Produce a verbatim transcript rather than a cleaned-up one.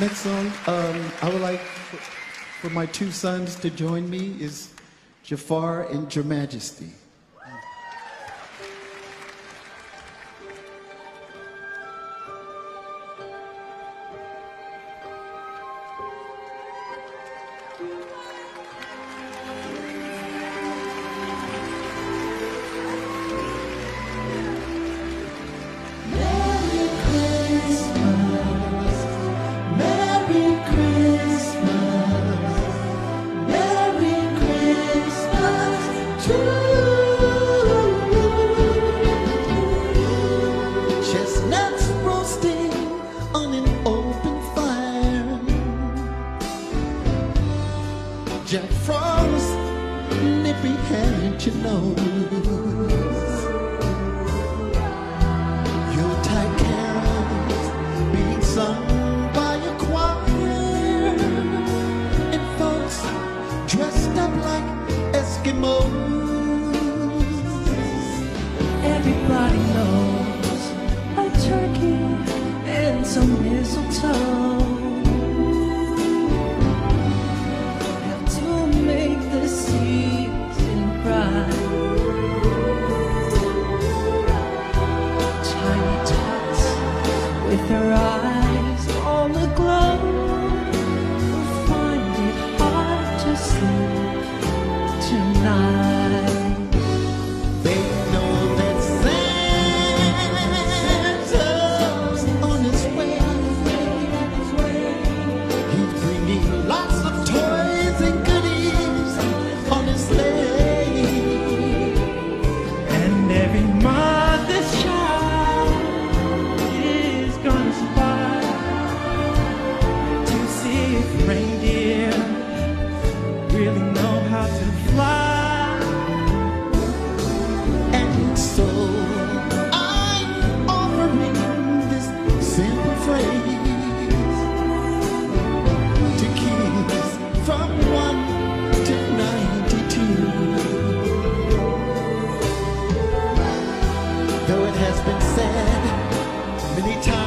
Next song, um, I would like for, for my two sons to join me is Jaafar and Your Majesty. Chestnuts roasting on an open fire, Jack Frost's nippy hand, you know. Yuletide carols being sung by a choir, and folks dressed up like Eskimos. Everybody knows a turkey and some mistletoe have to make the season bright. Tiny tots with their eyes on the glow will find it hard to sleep tonight. They know that Santa's on his way. He's bringing lots of toys and goodies on his sleigh. And every mother's child is gonna spy to see if reindeer really know how to fly. And so I'm offering this simple phrase to kids from one to ninety-two. Though it has been said many times